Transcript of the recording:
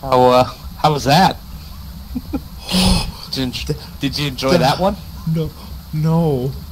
How was that? Did you enjoy that one? No.